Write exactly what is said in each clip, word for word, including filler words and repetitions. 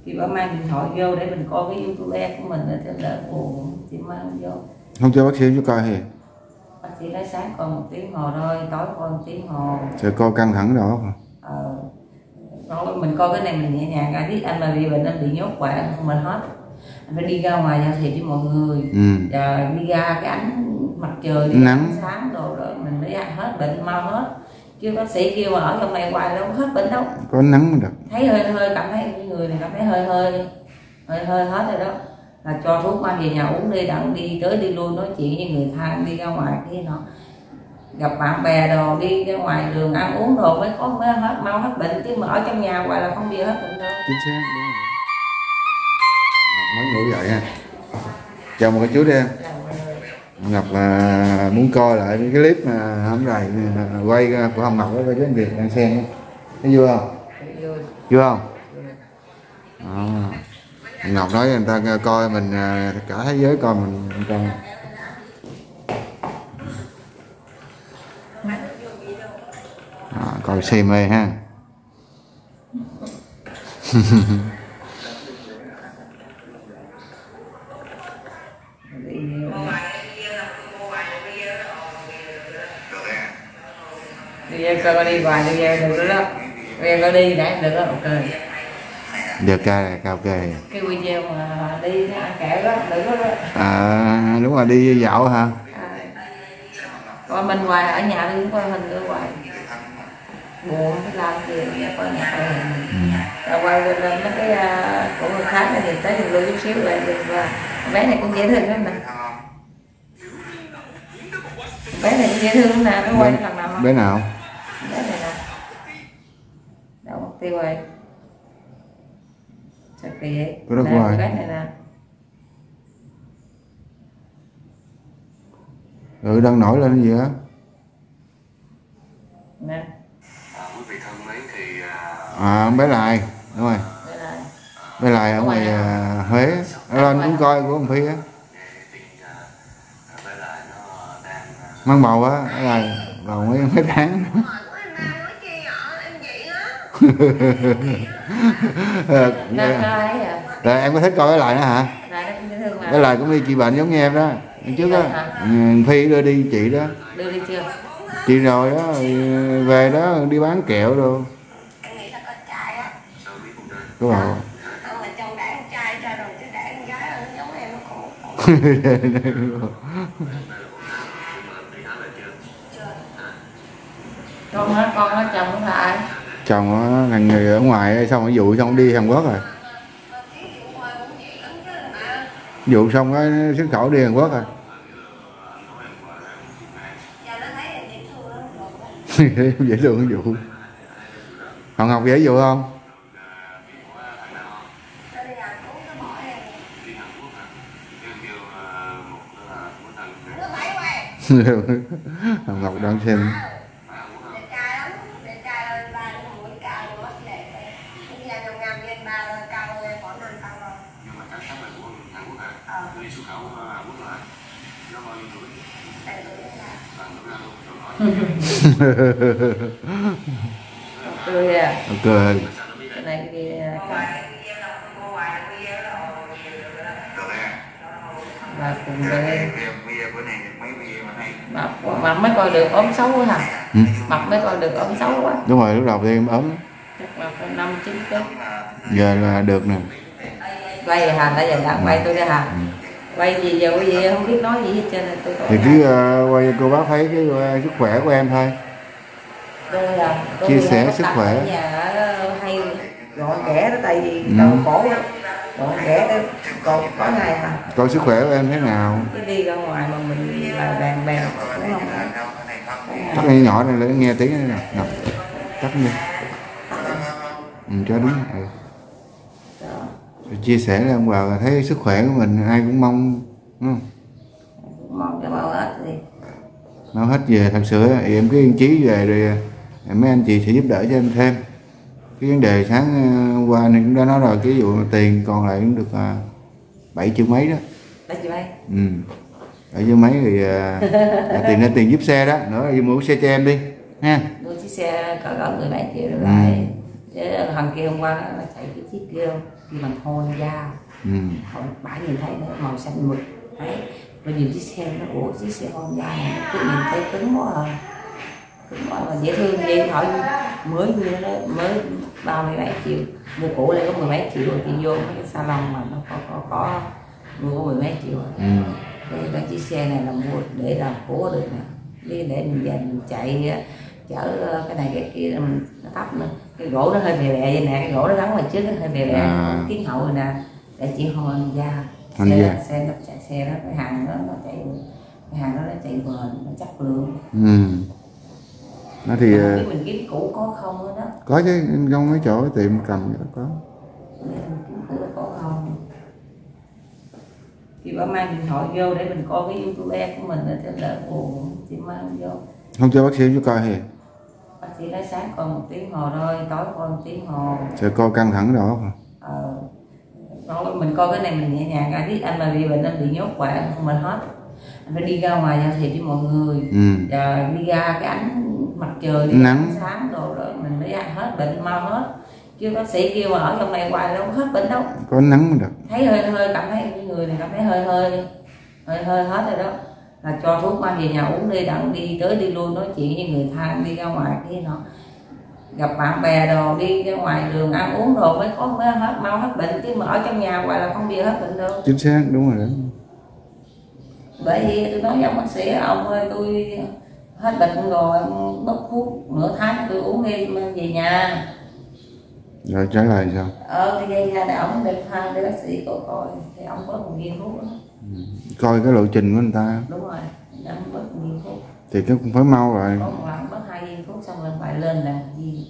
Thì bà mang điện thoại vô để mình coi cái YouTube của mình rồi thế là buồn thì mang vô. Không cho bác sĩ cho coi hề? Bác sĩ nói sáng còn một tiếng hồ thôi, tối còn một tiếng hồ. Sẽ coi căng thẳng đó không? Ờ, nói mình coi cái này mình nhẹ nhàng, ai biết anh mà bị bệnh anh bị nhốt hoài anh không mình hết. Anh phải đi ra ngoài giao thiệp với mọi người. Ừ. Và đi ra cái ánh mặt trời đi nắng sáng đồ rồi mình mới ăn hết bệnh mau hết. Chứ bác sĩ kêu mà ở trong này hoài đâu hết bệnh đâu. Có nắng mới được. Thấy hơi hơi cảm thấy người này cảm thấy hơi hơi hơi hơi hết rồi đó. Là cho thuốc mang về nhà uống đi, đặng đi tới đi lui nói chuyện với người thân, đi ra ngoài cái nó gặp bạn bè đồ, đi ra ngoài đường ăn uống đồ mới có mới hết mau hết bệnh, chứ mà ở trong nhà hoài là không đi hết bệnh đâu. Chính xác, đúng rồi. Mới ngủ dậy ha. Chào một cái chú đi em. Ngọc à, muốn coi lại cái clip mà hôm nay quay của Hồng Ngọc với cái việc đang xem, thấy vui không? Vui. Vui không? À, Ngọc nói người ta coi mình, cả thế giới coi mình coi. À, coi xem mê ha. Bây giờ coi đi hoài bây giờ được đó. Bây giờ coi đi đã được đó, ok. Được ca ok. Cái video mà đi nó ăn kẹo đó, được đó. À đúng rồi, đi dạo hả? À, coi mình hoài ở nhà đi coi hình nữa hoài. Buồn cái làm gì coi nhà coi hình. Ừ. Rồi quay lên mấy cái uh, của người khác này thì tới thì lưu chút xíu lại được. Và bé này cũng dễ thương lắm nè. Bé này cũng dễ thương lắm nè, nó quay lần nào. Bé nào? Bé này nè. Đâu mất tiêu rồi. Sao kỳ vậy? Có đất hoài. Bé này nè. Ừ, đang nổi lên gì á? Nè. À, bé Lại, đúng rồi. Bé Lại ở ngoài uh, Huế. Ở lên cũng coi của ông Phi á. Mang bầu á, ở đây, bầu mấy, mấy tháng. Rồi em có thích coi Bé Lại nữa hả? Bé Lại cũng đi trị bệnh giống như em đó. Trước á, Phi đưa đi chị đó. Đưa đi chưa? Chị rồi đó, về đó đi bán kẹo rồi. Có bầu. Con á, con á, chồng cũng là ai? Chồng á, thằng người ở ngoài xong rồi dụ xong đi Hàn Quốc rồi. Dụ xong á, xuất khẩu đi Hàn Quốc rồi. Dễ thương cái vụ. Hồng Ngọc dễ dụ không? Hồng Ngọc đang xem. Cười à. Ok. Cái này kia. Và cùng về. Mập, mập mới coi được ốm xấu quá hả? Ừ? Mập mới coi được ốm xấu quá. Đúng rồi, lúc đầu thì em ốm. Chắc là năm chín ký. Giờ là được nè. Quay hả? Nãy giờ đã quay tôi ra hả? Ừ. Quay gì giờ quay gì không biết nói gì hết trơn. Tôi thì cứ uh, quay cho cô bác thấy cái uh, sức khỏe của em thôi. Tôi là tôi chia sẻ sức khỏe. Ở nhà hay gọn ghẽ đó, tại vì đầu ừ. cổ đó. Gọn ghẽ đó, còn có ngày mà. Coi sức khỏe của em thế nào? Cứ đi ra ngoài mà mình là đàn bè đúng không? Tắt nghe nhỏ này để nghe tiếng này nè. Tắt đi. Ừ, cho đúng. Ừ. Chia sẻ với ông bà thấy sức khỏe của mình ai cũng mong, đúng không? Mong cho bao hết đi. Nó hết về thật sự thì em cứ yên chí về rồi mấy anh chị sẽ giúp đỡ cho em thêm. Cái vấn đề sáng qua này cũng đã nói rồi, cái vụ tiền còn lại cũng được bảy triệu mấy đó. Bảy triệu mấy? Ừ. Bảy triệu mấy thì uh, tiền là tiền giúp xe đó, nữa đi mua xe cho em đi ha. Mua chiếc xe cỡ cỡ mười bảy triệu rồi lại. Chứ thằng kia hôm qua nó chạy cái chiếc kia kia bằng hôn da, ừ. bả nhìn thấy nó màu xanh mực, thấy rồi nhìn chiếc xe nó ủa chiếc xe hôn da này cứ nhìn thấy cứng quá à, cứng quá mà dễ thương vậy hỏi mới như đó mới ba mươi bảy triệu, mua cũ lại có mười mấy triệu rồi, chị vô mấy cái salon mà nó có có có mua có mười mấy triệu rồi. Ừ. Cái, cái chiếc xe này là mua để làm cố được nè, để để mình về mình chạy chở cái này cái kia mình nó thấp nữa, cái gỗ nó hơi bè bè vậy nè, cái gỗ nó gắn ngoài trước nó hơi bè bè, à. Tiếng hậu rồi nè để chị hòn da xe, xe nó chạy xe đó cái hàng đó nó chạy cái hàng đó nó chạy bền nó chắc lượng. Ừ. Nó thì mình, mình kiếm cũ có không đó, có chứ, trong mấy chỗ tiệm cầm có. Mình kiếm cũ có không thì bà mang điện thoại vô để mình coi cái YouTube của mình cho đỡ buồn, chị mang vô. Không cho bác sĩ cho coi hề. Bác sĩ nói sáng còn một tiếng hồ thôi, tối còn một tiếng hồ. Sẽ coi căng thẳng đó không? Ờ, nói mình coi cái này mình nhẹ nhàng, ai biết anh mà bị bệnh anh bị nhốt hoài anh không mình hết, anh phải đi ra ngoài giao thiệp với mọi người, ừ. Và đi ra cái ánh mặt trời đi nắng sáng đồ rồi mình mới hết bệnh mau hết, chứ bác sĩ kêu mà ở trong này hoài đâu hết bệnh đâu, có nắng mới được, thấy hơi hơi cảm thấy người này cảm thấy hơi hơi hơi hơi hết rồi đó là cho thuốc mang về nhà uống đi, đặng đi tới đi lui nói chuyện với người thân, đi ra ngoài cái nó gặp bạn bè đồ, đi ra ngoài đường ăn uống đồ mới có mới hết mau hết bệnh, chứ mà ở trong nhà hoài là không bị hết bệnh đâu. Chính xác, đúng rồi đó. Bởi vì tôi nói với ông bác sĩ ông ơi tôi hết bệnh rồi bốc thuốc nửa tháng tôi uống đi mang về nhà. Rồi trả lời sao? Ờ thì gây ra để ông để phan để bác sĩ coi coi thì ông bớt một viên thuốc đó. Ừ. Coi cái lộ trình của người ta. Đúng rồi, ông bớt một viên thuốc. Thì cái cũng phải mau rồi. Có một lần bớt hai viên thuốc xong rồi phải lên làm gì?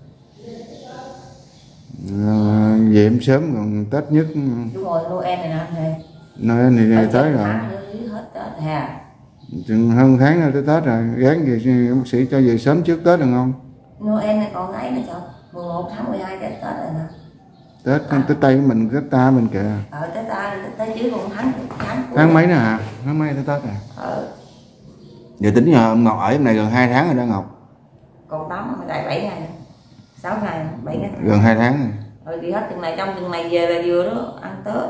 À, về em sớm còn Tết nhất. Đúng rồi, Noel này nè anh ơi. Noel thì ở tới rồi. Hết Tết hè. Chừng hơn tháng nữa tới Tết rồi, gán về bác sĩ cho về sớm trước Tết được không? Noel này còn ấy nữa trời, mười một tháng mười hai Tết Tết rồi nè. Tết à. Tết Tây của mình, Tết ta mình kìa. Ờ Tết ta, Tết dưới còn tháng tháng tháng mấy nè hả? Tháng mấy tới Tết à? Ờ. Giờ tính giờ ông Ngọc ở trong này gần hai tháng rồi đó Ngọc. Còn tám ngày bảy ngày, sáu ngày, bảy ngày. Gần hai tháng rồi. Rồi đi hết chừng này trong chừng này về là vừa đó ăn Tết.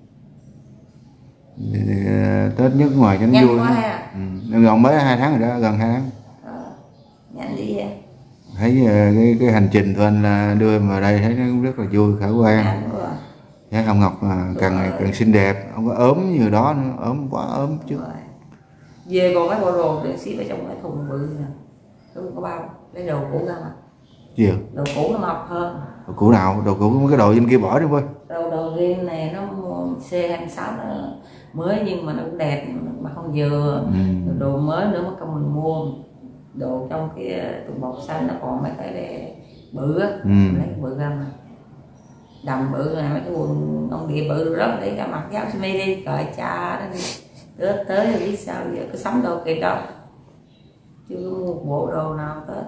Thì, thì, Tết nhất ngoài cho nó vui. Ừ. Gần mới hai tháng rồi đó, gần hai tháng. Ờ. Nhanh đi vậy. Thấy cái, cái hành trình của anh là đưa mà đây thấy nó cũng rất là vui, khả quan. Dạ, ông Ngọc càng ngày càng xinh đẹp, không có ốm như đó nữa, ốm quá ốm chứ. Về còn cái bộ đồ để ship ở trong cái thùng bự nè, không có bao, lấy đồ cũ ra mà. Gì? Đồ cũ nó mập hơn. Đồ cũ nào? Đồ cũ cái đồ trên kia bỏ đi thôi. Đồ đồ game này nó C hai mươi sáu nó mới nhưng mà nó cũng đẹp mà không vừa. Ừ. Đồ mới nữa mà công mình mua. Đồ trong cái thùng bọc xanh nó còn mấy cái để bự á, ừ. Lấy cái bự ra mà. Đầm bự này mấy cái quần ông địa bự rất để cả mặt giáo sơ mi đi, cởi cha đó đi. Tết tới rồi biết sao giờ cứ sắm đồ kịp đâu. Chưa mua bộ đồ nào Tết.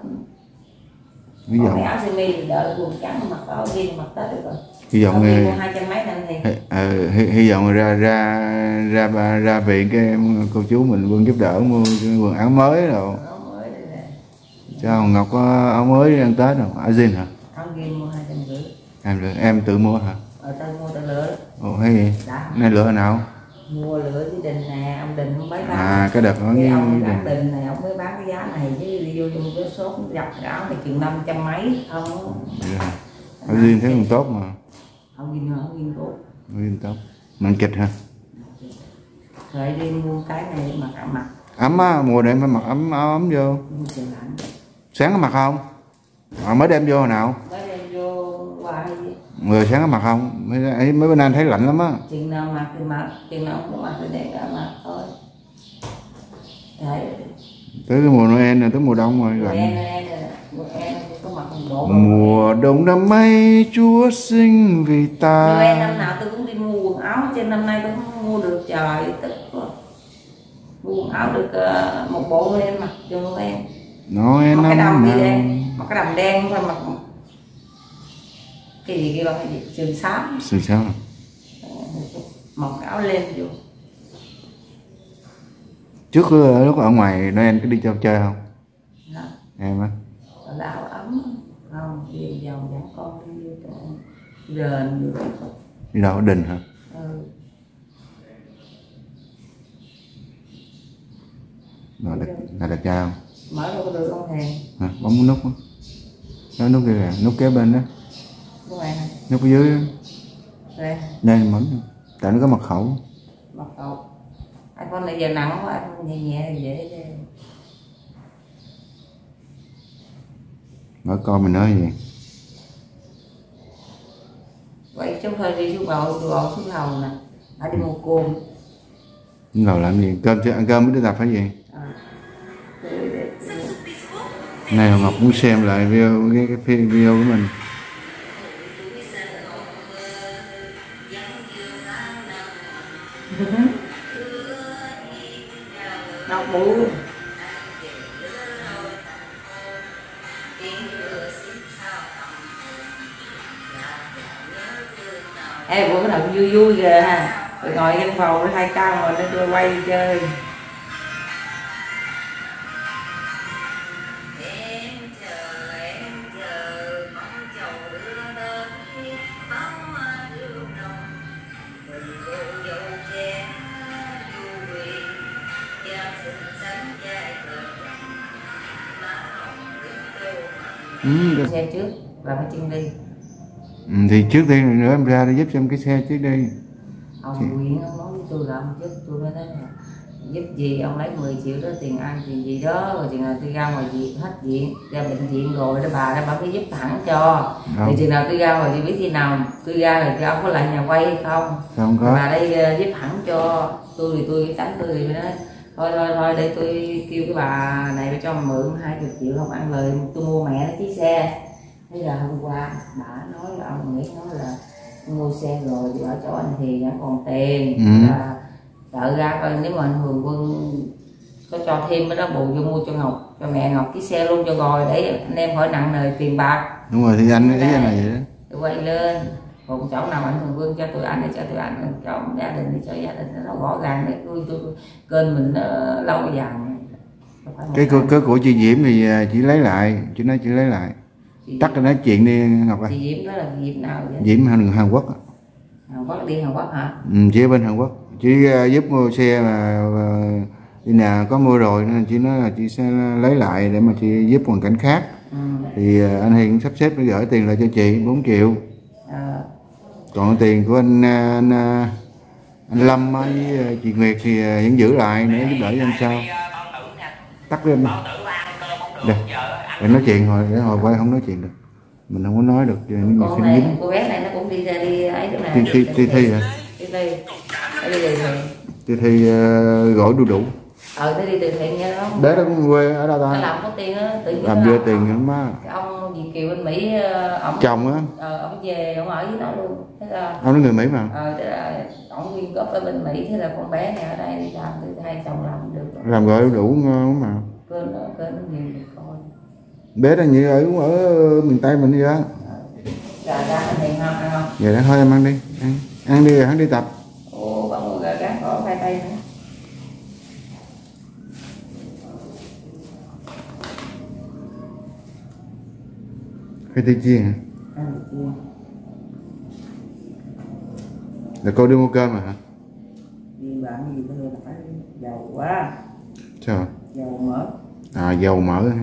Ví dụ áo sơ mi thì đợi quần trắng mặc áo ghi mặc Tết được rồi. Hy vọng nghe hai trăm mấy năm thì ờ, hy, hy vọng ra ra ra ra, ra viện cái cô chú mình luôn giúp đỡ mua quần áo mới rồi. Áo mới đây nè. Sao Ngọc có áo mới đi ăn Tết không? Áo jean hả? Áo jean mua hai trăm rưỡi. Em được em tự mua hả? Ờ tao mua tao lựa. Ồ hay gì? Này lựa nào? Mua lựa với Đình nè, ông Đình không bán. À cái đợt đó với ông Đình. Đình này ông mới bán cái giá này chứ đi vô trong cái shop dập cái áo này chừng năm trăm mấy không. Yeah. Áo jean thấy còn tốt mà. Áo jean áo jean tốt. Áo jean tốt. Mình kịch hả? Rồi đi mua cái này mặc áo mặc. Ấm á, mùa này phải mặc ấm áo ấm vô. Sáng có mặc không? À, mới đem vô hồi nào? Mới đem vô qua hay gì? Người sáng có mặc không? Mấy, mấy bên anh thấy lạnh lắm á. Chừng nào mặc thì mặc, chừng nào không có mặc thì để cả mặc thôi. Đấy. Tới cái mùa Noel này, tới mùa đông rồi lạnh. Noel, Noel có mặc một bộ. Mùa đông năm nay Chúa sinh vì ta. Noel năm nào tôi cũng đi mua quần áo, trên năm nay tôi không mua được trời tức quá. Mua quần áo được uh, một bộ Noel mặc cho Noel. Noel mặc năm cái đầm nào. đi đen, mặc cái đầm đen thôi mặc cái gì kia bằng cái gì sườn xám. Sườn xám. Mặc cái áo len vô. Trước lúc ở ngoài Noel có đi cho chơi không? Đó. Em á. Là áo ấm không, đi đi vòng dẫn con đi vô đền. Đi đâu, đình hả? Ừ. Rồi đặt, là đặt ra không? Mở đâu có được không Hèn? À, bấm nút đó. Đó, nút kia kìa, nút kế bên đó. Đúng rồi hả? Nút ở dưới đó. Đây. Đây bấm. Tại nó có mật khẩu. Mật khẩu. iPhone này giờ nặng quá, iPhone nhẹ nhẹ thì dễ đi. Mở coi mình nói gì. Vậy chúng thôi đi xuống bầu, bầu xuống lầu nè. Phải đi mua cơm. Xuống lầu làm gì? Cơm chưa ăn cơm mới đi tập phải gì? À. Này Ngọc muốn xem lại video cái, cái phim video của mình. Ngọc bú. Ê, bữa nào vui vui kìa ha. Rồi ngồi trên phòng hai căn rồi nó đưa quay đi chơi. Ừ, xe trước là phải chân đi. ừ, thì trước tiên nữa em ra để giúp cho em cái xe trước đi. Ông Nguyễn ông nói với tôi là ông giúp tôi mới nói là giúp gì ông lấy mười triệu đó tiền ăn tiền gì đó rồi chừng nào tôi ra ngoài viện hết viện ra bệnh viện rồi đó bà đó bà phải giúp thẳng cho. Đâu. Thì chừng nào tôi ra ngoài thì biết khi nào tôi ra rồi thì ông có lại nhà quay hay không? Không có. Bà đây giúp thẳng cho tôi thì tôi tánh tôi thì nói thôi thôi thôi đây tôi kêu cái bà này cho mượn hai mươi triệu không ăn lời tôi mua mẹ nó chiếc xe. Thế là hôm qua bà nói là ông nghĩ nói là mua xe rồi thì ở chỗ anh thì vẫn còn tiền. Ừ. Là đợi ra coi nếu mà anh Hường Quân có cho thêm cái đó bù vô mua cho Ngọc cho mẹ Ngọc cái xe luôn cho rồi để anh em khỏi nặng nề tiền bạc. Đúng rồi thì anh ý là vậy đó. Tôi quay lên còn chỗ nào anh Hường Quân cho tụi anh thì cho tụi anh, cho gia đình thì cho gia đình, nó rõ ràng để tôi tôi kênh mình nó lâu dài. Cái của, cái của chị Diễm thì chỉ lấy lại, chị nói chỉ lấy lại. Tắt cái nói chuyện đi Ngọc ơi. Chị Diễm đó là Diễm nào vậy? Diễm Hàn, Hàn Quốc. Hàn Quốc đi Hàn Quốc hả? Ừ, chị ở bên Hàn Quốc. Chị uh, giúp mua xe mà uh, đi nào có mua rồi nên chị nói là chị sẽ lấy lại để mà chị giúp hoàn cảnh khác. Ừ. Thì uh, anh Hiền sắp xếp để gửi tiền lại cho chị bốn triệu. À. Còn tiền của anh anh, anh Lâm với chị Nguyệt thì vẫn giữ lại để giúp đỡ cho anh sau. Tắt lên đây để nói chuyện hồi để hồi quay không nói chuyện được, mình không có nói được những con này cô bé này nó cũng đi ra đi ấy đó nè. Ti Ti Thi hả? Ti Thi đi từ thiện. Ti Thi gỏi đu đủ. Ờ nó đi từ thiện nha đó. Bé đó cũng quê ở đâu ta? Nó làm có tiền á, tự nhiên làm đưa tiền nữa má. Cái ông Việt Kiều bên Mỹ ổng chồng á. Ờ ông về ông ở với nó luôn. Thế là ông nói người Mỹ mà. Ờ thế là ổng nguyên gốc ở bên Mỹ, thế là con bé này ở đây đi làm thì hai chồng làm được. Làm gỏi đu đủ ngon mà. Kênh nó kênh nó nhiều được coi. Bé đó như ở ở miền Tây mình đi á. Gà gà ăn thì ngon ăn không? Vậy đó thôi em ăn đi, ăn, ăn đi rồi hắn đi tập. Ồ bà mua gà gà có khoai tây nữa. Khoai tây chiên hả? Ăn được chiên. Là cô đi mua cơm mà hả? Đi bạn gì bây giờ phải giàu quá. Sao? Dầu mỡ. À dầu mỡ ha.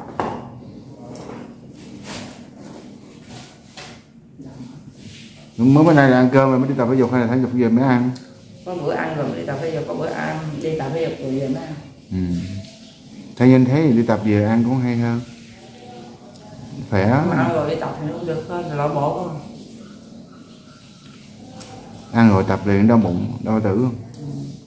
Mới bữa nay là ăn cơm rồi mới đi tập thể dục hay là thể dục về mới ăn? Có bữa ăn rồi mới đi tập thể dục, có bữa ăn đi tập thể dục rồi về mới ăn. Ừ. Theo như anh thấy thì đi tập về ăn cũng hay hơn. Khỏe. Ăn rồi đi tập thì nó cũng được thôi, loại bộ không? Ăn rồi tập liền đau bụng, đau tử không? Ừ.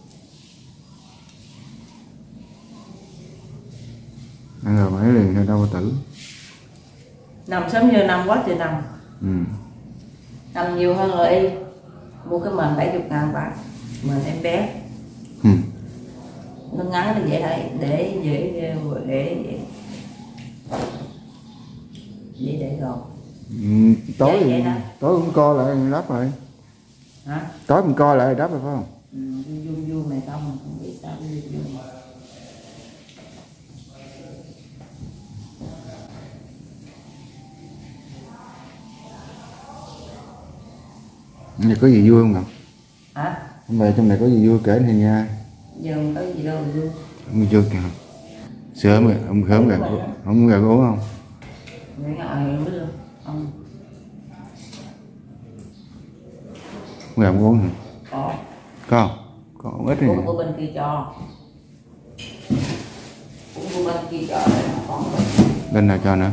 Ăn rồi mấy liền thôi đau tử. Nằm sớm như nằm quá thì nằm. Ừ. Nằm nhiều hơn rồi y. Mua cái mền bảy mươi ngàn bạc, mền em bé. Ừ. Nó ngắn nó dễ để để dễ để để dễ để rồi. Ừ, tối thì, tối cũng co lại đắp rồi. Hả? Tối mình co lại đắp rồi phải không? Ừ, vuông vuông này không mà không biết sao vuông vuông. Hôm nay có gì vui không Ngọc? Hả? Hôm nay trong này có gì vui kể thì nghe. Giờ không có gì đâu vui. Không vui kìa. Sớm rồi, ông khớm gà, không gà uống không? Mấy ngày mới được. Không. Không gà uống hả? Có. Có không? Có không ít Uống của bên kia cho. Uống của bên kia cho này còn rồi. Bên nào cho nữa?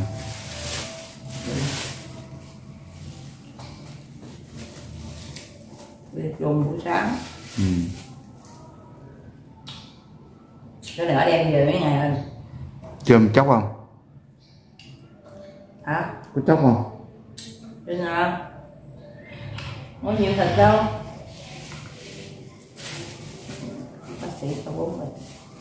Về chung buổi sáng. Ừ. Nó đỡ đem về mấy ngày rồi. Chôm chóc không? Hả? Có chóc không? Thế nào? Có nhiều thịt đâu. Bác sĩ tao uống rồi.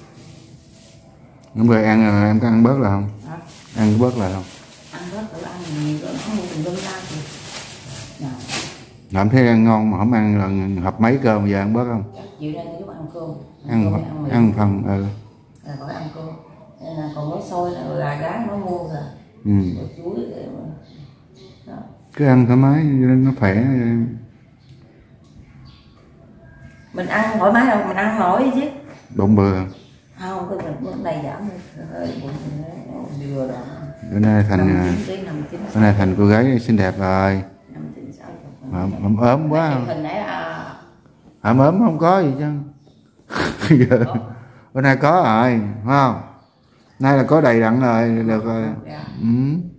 Hôm rồi ăn rồi em có ăn bớt là không? Hả? Ăn bớt là không? Ăn bớt tự ăn nhiều rồi, nó mua từng lum la thì. Nào. Làm thế ăn ngon mà không ăn là hộp mấy cơm giờ ăn bớt không? Chắc chịu nên giúp ăn cơm. Ăn cơm, ăn, ăn, ăn phần ừ. là phải ăn cơm. Nên là còn mối xôi là gà rán nó mua rồi. Ừ. Rồi chuối rồi mà. Đó. Cứ ăn thoải mái nó khỏe. Mình ăn thoải mái đâu, mình ăn nổi chứ. Bụng bừa. Không, cái mình bữa nay giảm hơi bụng nó vừa rồi. Bữa nay thành bữa nay thành cô gái xinh đẹp rồi. Mà ốm ốm quá. Hình nãy là Ốm ốm không có gì chứ. Bữa nay có rồi, phải không? Nay là có đầy đặn rồi, được rồi. Ừ.